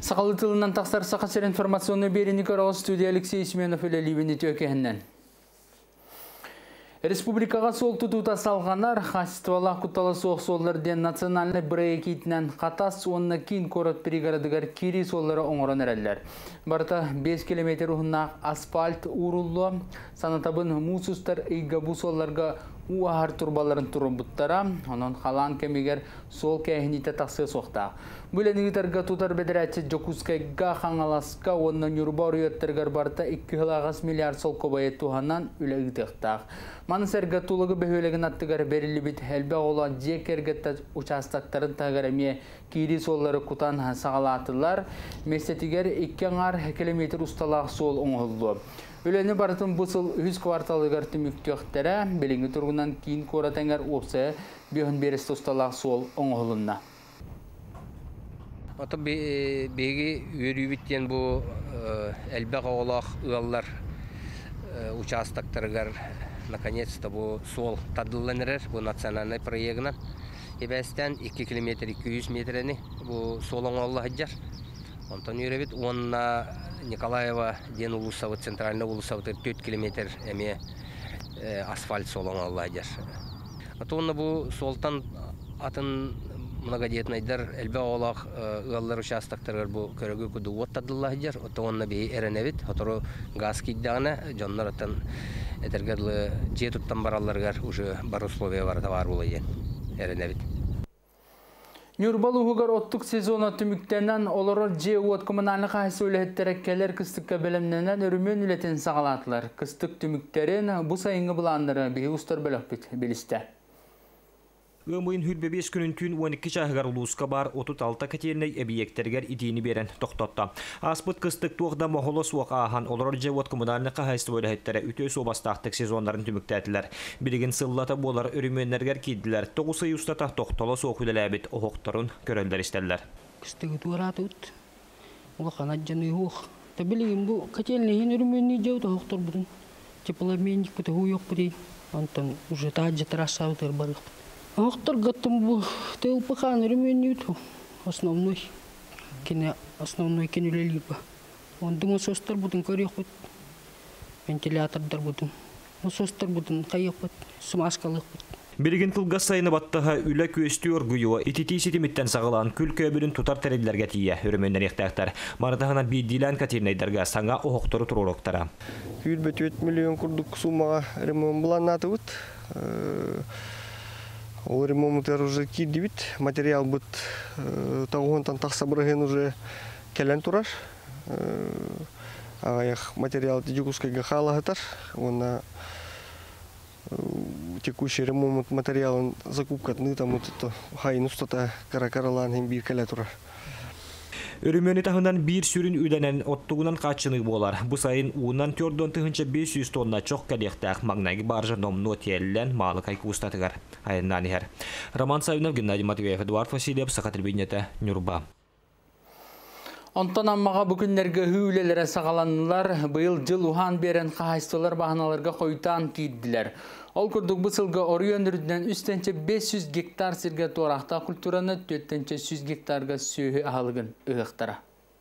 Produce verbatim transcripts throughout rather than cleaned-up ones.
Сақалы тылынан тақсар сақасыр информационный берені көрі студия Алексей Семенов үлі ливені төкехіннен. Республикаға сол тұтута салғанар, хаситвалақ құтталы соқ солларден национальный брейкетінен қатас онына кейін көріт переградығар кири соллары оңыран әрәлілер. Барта бес километр ұғынақ асфальт урулы, санатабын мұсыстар үйгі бұ солларға уағар турбаларын тұрын бұттара, оның қалан кәмегер сол кәйініті тақсы соқта. Бүләнігітарға тұтар бәдірәтші Жокускайға қаңаласқа онын юрба ұйыттырғар барта екі миллиард сол көбайы туғаннан үләгі тұқтақ. Манысырға тұлығы бөхөлігін аттығар берілі біт әлбә ола жекергетті участақтарын тағарамия кейді соллары құтан сағалатылар. Местетігер екі километр ұсталақ сол оңғылды. Үләні барытын бұсыл үз кварталығар түміктіқтері біліңгі тұрғынан кейін көратаңар опсы бүйін берісті ұсталақ сол оңғылынна. Ата беги өрүбиттен бу элбек оолах ыаллар участоктарыгар наконец-то бу сол тадылланырыр бу национальный проектынан эбестен iki километр iki yüz метрени бу сол оңолла хаджар. Онтон өрөбит онна Николаева ден улусавы центральный улусавы төрт километр эме асфальт сол оңолла хаджар. Ата онна бу солтан атын многодетнайдар элбе олақ ыаллар участоктарыгар бу көрөгү куду оттадыллар жер отонна бей эренебит отору газ киддагына жоннор аттан этергерлы же туттан баралларгар уже бар условия бар товар булайын эренебит. Нюрбалугар оттук сезона түмүктенен олорор же от коммунальный кайсы үлеттереккелер кыстыкка белемненен өрүмөн үлетен сагалатлар. Кыстык түмүктерин бу сайынгы буландыры бей устар бөлөкпүт билисте. Өмойын хүрбе бес күнін түн он екі шағығар ұлысқа бар отыз алты катеріней объекттергер идейіні берен тоқтатты. Аспыт кыстық туғда моғылы суық аған олар жауат коммунальны қағайсты бөліхеттері үте собастақтық сезондарын түміктәтілер. Білігін сыллата болар өріменлергер кейділер. Тоғысы юстата тоқталы соқ үлеләбет оғықтарын көрелдер істерлер. Кыстығы туғыраты ұт. Оға қанат жаны ұқ. Та білігін бұл катерінейін өріменні жауды оғықтар бұдың. Чепаламенник бұты ұйық бұдей. Антон уже таджы трассаутыр барық. Охтар гаттам бу теупахан ременюту основной кине основной кинулелипа. Он думал состар будем корехот вентилятордар будем. Он состар будем кайхот смазкалык. Билигин тылга сайны баттаха үлә көстүр гуюа итити ситимиттен сагалан күл көбүрүн тутар терелерге тие өрөмөндөн ихтактар. Мардагана бидилан катирнайдарга саңа охоктору туруроктара. төрт миллион курдук суммага ремонт буланатыбыт. Ол ремонттар уже кидибит, материал бут тагонтан таксабырген уже келен турар. Аяк материал Жокускайга халагатар. Он текущий ремонт материалын закупкатны там вот это хайын устата каракаралан hem bir келе турар. Өрүмөнү тахынан бир сүрүн үйденен оттугунан качыны болар. Бу сайын уунан төрдөн тыгынча бес жүз тонна чок кадектак магнайгы баржа номно теллен малы кайкы устатыгар. Айынан ихер. Роман Савинов, Геннадий Матвеев, Эдуард Васильев, Сахатрбинета, Нюрба. Онтан аммаға бүкіндерге хүйлелері сағаланылар, бұйыл жыл ухан берен қағайстылар бағаналарға қойтан кейділер. Ол күрдік бұсылға орыйон үрдінен үстенче бес жүз гектар сірге торақта культураны төттенче жүз гектарға сүйі ағалығын ұғықтара.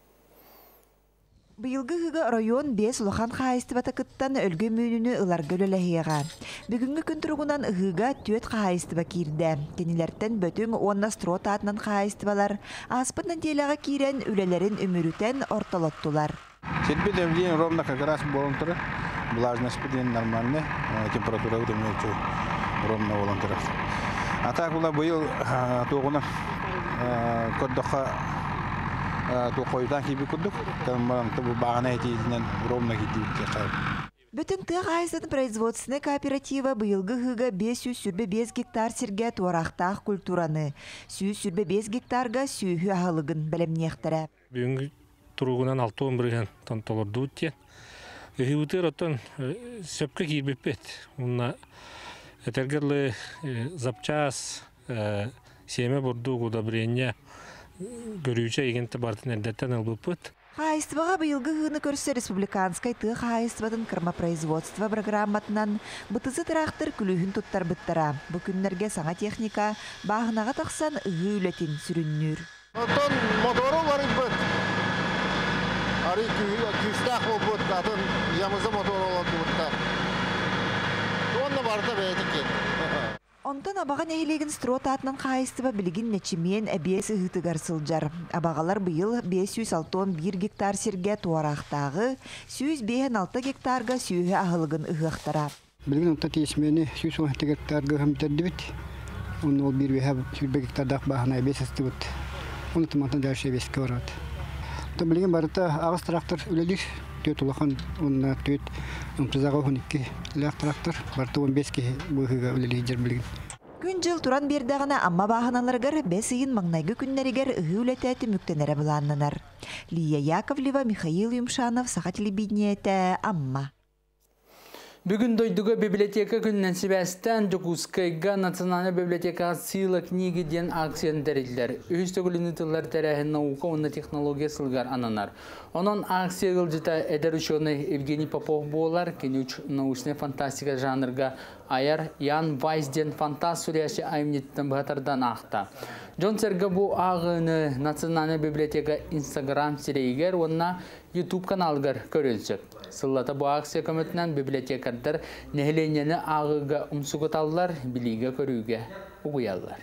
Быйылгы хыга район бес лохан хаайстыбата кыттан өлгө мүйнүнү ыларга өлөлэхиэға. Бүгүнгү күн туругунан ыгыга төт хаайстыба кирде. Кенилерден бөтүң онна строт атынан хаайстыбалар. Аспытнан телага кирен үлелерин өмүрүтен ортолоттулар. Сетбе давление ровно как раз болонтыры. Влажность подъем нормальная, температура удемнее ровно волонтеров. А так было быйыл тугуна коддоха то койдан киби кудук там табу багана этинен ровно китти. Бүтүн тык айсын производственный кооператива быйылгы хыга бес жүз сүрбе бес гектар сирге туарактаах культураны, жүз сүрбе бес гектарга сүйү ахылыгын белемнехтере. Бүгүнкү туругунан алты он бир тон толорду тен. Эһиутер оттон сөпкө кирбеппет. Уна этергерле запчас семе борду удобрения görücü egenti bardın eldetten alбыппыт. Хаайствага быйылгы хыны көрсө республиканскай тык хаайстватын кырмопроизводство программатынан бытызы трактор күлүхүн туттар быттара. Бу күннерге саңа техника багынага таксан ыгы үлетин сүрүннүр. Отон мотору бар быт. Бары күстақ болбут, атын ямызы мотор олан туыттар. Онна барда бәйдік еді. Онтан абаған әйелеген строот атынан қайыстыба білген нәчімен әбес ұғытығар сылжар. Абағалар бұйыл бес жүз алтын бир гектар серге туарақтағы, жүз бес алты гектарға сүйі ағылығын ұғықтара. Білген онтан тесмені жүз он алты гектарға ғымтарды біт. Оны ол бір бейхі жүз гектардақ бағына әбес асты бұд. Оны тұмантан дәрші әбеске барады. Білген барыта ағыз трактор үлелер. Төт улахан онна төт ымтызаға он екі лақ трактор барта он бес ке бұғыға үлелер жер білген. Күн жыл туран бердағына амма бағаналарғар бәс үйін маңнайғы күннерігер үгі үлетәті мүктенері бұланнанар. Лия Яковлева, Михаил Юмшанов, Саха телевидениеті, амма. Бүгін дойдуға библиотека күннен себәстен Жокускайга национальный библиотека сыйлы книги ден акциян тәрелдер. Үз төгіліні тылар тәрәхін наука онна технология сылғар ананар. Онын акция ғылжыта әдір үшені Евгений Попов болар, кені үш научная фантастика жанрға аяр Ян Вайсден фантаз сүрияші айымнеттен бұғатардан ақта. Джон Серга бұл ағыны национальный библиотека Instagram сирейгер, онна YouTube каналғар көрілсік. Сыллата бұл акция көмітінен библиотекардар нәхіленені ағыға ұмсығыталылар, біліге көріге ұғыялар.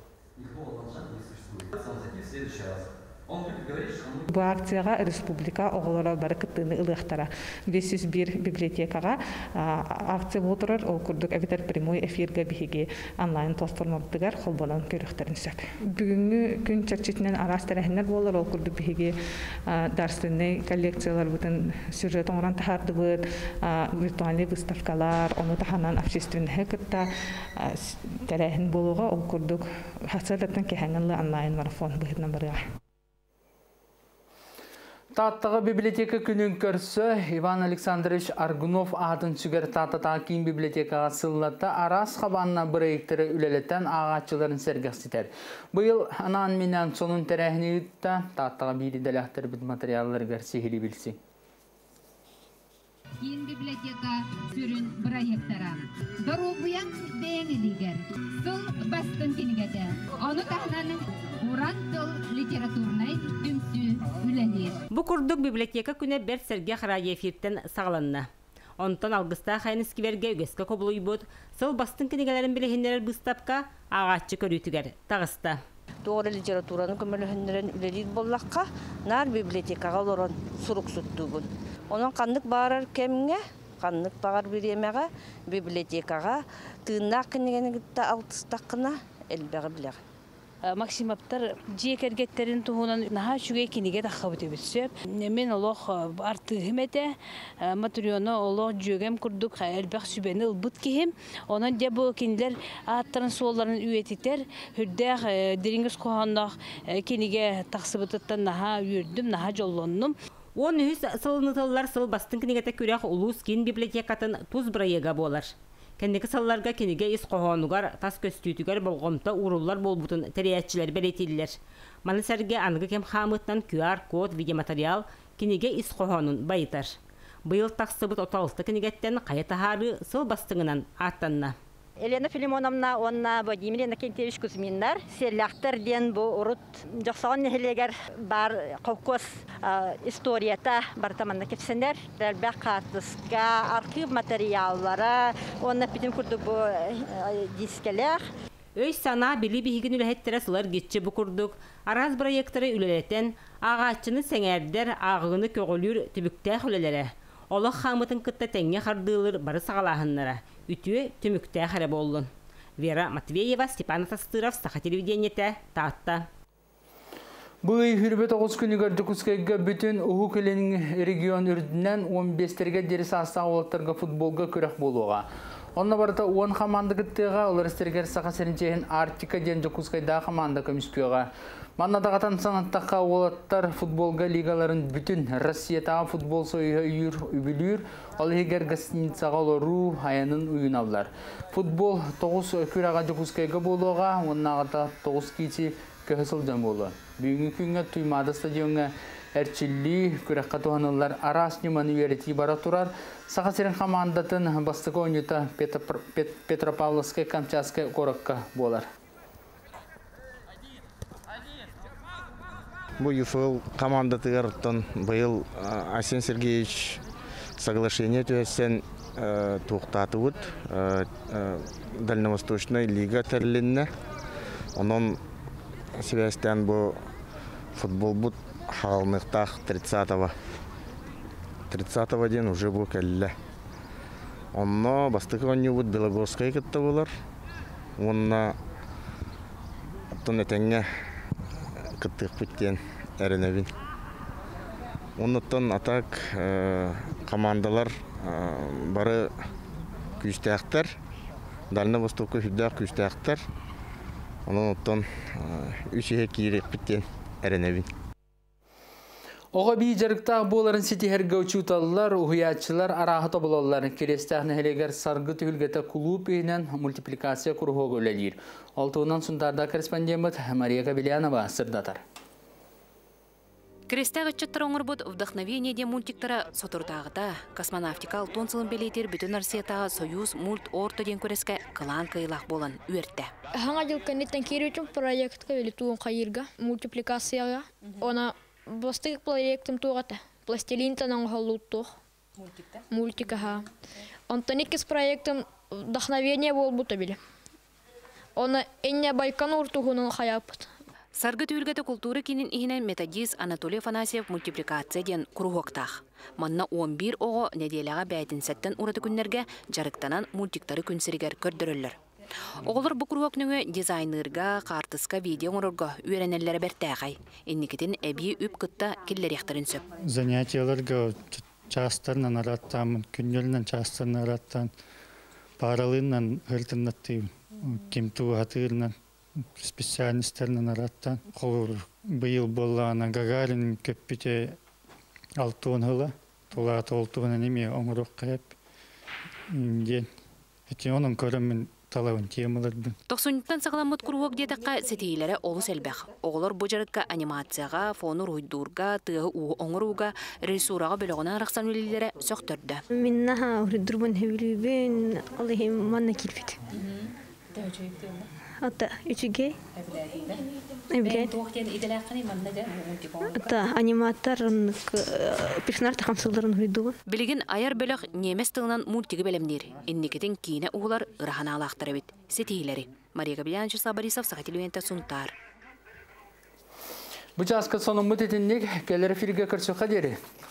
Бұл акцияға республика оғылары бары күттіні ұлықтара. бес жүз бір библиотекаға акция отырыр, ол күрдік әбетер прямой эфирге біхеге онлайн платформалдығар қолбалан көріқтерін сөп. Бүгінгі күн чәкчетінен арас тәрәхінер болыр, ол күрдік біхеге дарсыны коллекциялар бұтын сюжет оңыран тахарды бұд, виртуальный выставкалар, оны таханан общественный күтті тәрәхін болуға, ол күрдік хасадаттан кехәңінлі онлайн марафон бұхетнан барыға. Таттығы библиотека күнін көрсі Иван Александрович Аргунов атын сүгер таттата кейін библиотекаға сыллатта арас қабанына бірейіктері үлелеттен ағатчыларын сәргістетер. Бұйыл анан менен сонын тәрәхіне үтті таттығы бейді дәләқтер біт материалларғар сехілі білсі. Кейін библиотека сүрін бірайектара. Дорогуян бәңілігер. Сол бастын кенігеді. Оны тахнаның Уран тол литературнай дүмсі үләлер. Бу курдук библиотека күнә бер сәрге храя эфиртен сағаланна. Онтан алгыста хайныскиберге үгеске кобулуй бут, сыл бастын кенегелерін білехінлерер бұстапка ағатчы көрүтігер тағыста. Doğru literaturanın kömürlühünlerin üleliydi bollakka, nar bibliotekaga olorun suruk süttügün. Onun kanlık bağırar kemine, kanlık bağır bir yemeğe, bibliotekaga, tığınak kenegeni gitti altıstakına elbeği bileği. Максимаптар жекергеттерин туһунан наха шугай киниге тахабыты бисеп. Мен олох арты химете материалны олох жөгем курдук элбек сүбени ылбыт кихим. Онан де бу кинилер аттарын суолларын үйетитер. Хүрдәк дириңгис кохандак киниге тахсыбыттан наха үрдүм, наха жоллоннум. Он үз сылынытылар сыл бастын кинигете күрәк улус кин библиотекатын туз бирайга болар. Кендеки салларга кенеге ис кохонугар тас көстүтүгөр болгомта уруллар болбутун терәятчылар белетилер. Маны сәрге аңгы кем хамыттан ку ар код видеоматериал кенеге ис кохонун байтар. Быйыл таксыбыт оталты кенегеттен каятахары сыл бастыңынан аттанна. Елена Филимоновна, онна Владимир Иннокентьевич Кузьминдар, селяхтар ден бу урут жоксогон нехилегер бар кокос историята бартаманна кепсендер, дәлбәк картыска, архив материаллары, онна питим курдук бу дискелер. Өй сана били бихигин үләһеттере сылар гитче бу курдук, араз проекттары үлелетен, агачыны сәңәрдер агыны көгөлүр түбүктә хүлеләре. Олық хамытын кытта тәңе қардылыр бары сағалағынлары. Үтіе түмікті қара болын. Вера Матвеева, Степан Тастыров, Саха телевидениеті, Татта. Бұй хүрбет оғыз күнігер Жокускайга бүтін ұғы көлінің регион үрдінен он бестерге деріс аса олықтарға футболға көрек болуға. Онна барыта он команда гыттыга, олар істергер Саха сәрінчейін Арктика ден Жокускайда команда көміскөға. Маннадағатан санаттаққа олаттар футболға лигаларын бүтін Россиятаға футбол сойыға үйір үбілір, ол егер гостиницаға олару аянын үйін авлар. Футбол тоғыз көраға Жокускайга болуға, оннағата тоғыз кейті көхісілден болу. Бүгінгі күнге туймады стадионға әрчілі көрекқа туғанылар арас неманы үйереті бара тұрар. Саха сәрін командатын бастығы ойныта Петропавловская Камчатская коракка болар. Бу ЮФЛ команда тыгартан быйыл Арсений Сергеевич соглашение төсен туктатыбыт Дальневосточная лига терлинне. Онон Себастьян бу футбол бут халмыктах тридцатого тридцатого ден уже бу келле. Онно бастыгы бут Белогорская кытта булар. Онна тонетеңе кыттык биттен эренебин. Оннан атак командалар бары күстәктер. Дальневостокка хүддәк күстәктер. Оннан үче кирек биттен эренебин. Оға бей жарықтағы боларын сетихерге учуталылар, ұхиятчылар арахыта болалар. Керестәғні әлегер сарғы түхілгеті клуб үйінен мультипликация күріғі өлелер. Алтығынан сұнтарда корреспондент Мария Кабелянова сырдатар. Керестәғы чыттыр оңыр бұд вдохновение де мультиктара сотырдағыда космонавтикал тонсылын белейтер бүтін арсиятаға Союз мульт орто ден көреске қылан қиылақ болан үйертті. Хаңа жылқанеттен кері үшін проектқа велі туын қайырға, мультипликацияға, она Бастык проектым тугата. Пластилин танан халуттух. Мультика. Мультика ха. Антоникис проектым вдохновение бол бута биле. Она энне Байкон уртугунун хаяпыт. Саргы түйілгеті культуры кенін ихінен методист Анатолий Афанасьев мультипликация ден кругоктах. Манна он бир оғы неделяға бәйтін сәттен ураты күннерге жарықтанан мультиктары күнсірігер көрдірілер. Оғылыр бұ кругокныңы дизайнерға, қартысқа, видео ұрырға үйренелері бәртәғай. Инникетін әбей үп күтті келлеректірін сөп. Занятияларға частарынан араттамын, күннелінен частарынан араттан, паралынан ғыртыннаттың, кемтуы атырынан, специалистерінен араттан. Қолыр бұйыл болағына Гагарин көппіте алтуын ғыла, толағаты олтуғынан еме оңырық қайып. Оның көрімін талауын темалар бұл. Тоқсуниттан сағаламыт күруок детаққа сетейлері олыс әлбәқ. Оғылар бұжарыққа анимацияға, фону ройдурға, тығы уы оңыруға, ресураға бөліғынан рақсан өлелері сөқтірді. Миннаға үрдірбін әвілібен алығым манна келбет. Ата үчіге? Ата аниматар персонаж тақамсылдарын үйдуғы. Білігін аяр бөліқ немес тылынан мультигі бәлемдер. Иннекетін кейіне ұғылар ұрахана алақтары бет. Сетейлері. Мария Кабелянова, Борисов, Сахатилуенті, Сунтар. Бұчасқы соның мұт етіндек кәлері филге көрсіққа дері.